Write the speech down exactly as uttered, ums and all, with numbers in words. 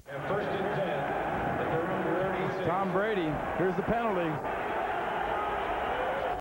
First and ten. Tom Brady. Here's the penalty.